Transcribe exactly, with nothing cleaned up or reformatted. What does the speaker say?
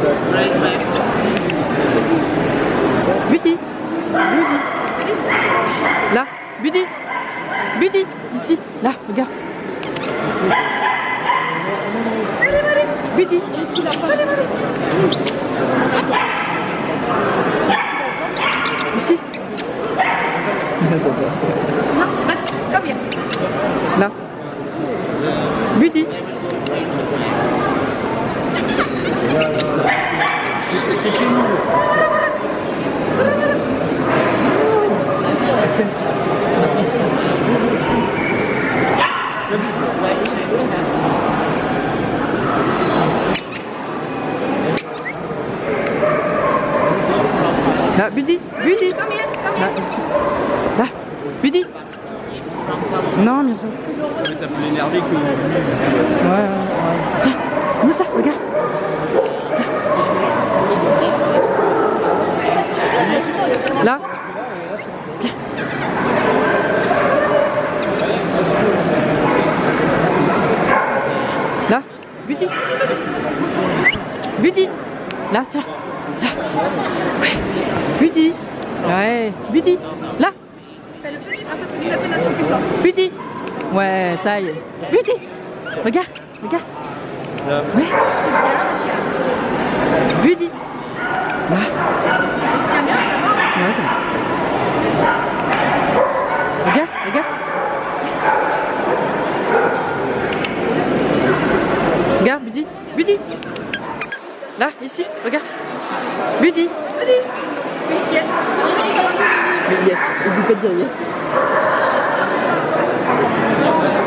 Straight back. Buddy. Buddy. Là. Buddy. Buddy. Ici. Là, regarde. Buddy. Ici. Come here. Là. Buddy. Là, Buddy, Buddy. Come here, come Là, here. ici. Là, Buddy. Non, Mirza. Mais ça peut l'énerver que... Ouais, ouais, ouais. Tiens, Mirza, regarde. Là. Viens. Là, Buddy. Buddy. Là, tiens. Là. Ouais. Buddy. Ouais, Buddy. Là. Fais le petit, un peu plus d'intonation plus fort. Buddy. Ouais, ça y est. Buddy. Regarde, regarde. Ouais. C'est bien, monsieur. Buddy. Là. On se tient bien, ça va? Ouais, c'est bon. Regarde, regarde. Regarde, Buddy. Buddy. Là, ici, regarde. Buddy. Buddy. Oui, yes. Yes. N'oublie pas de dire yes.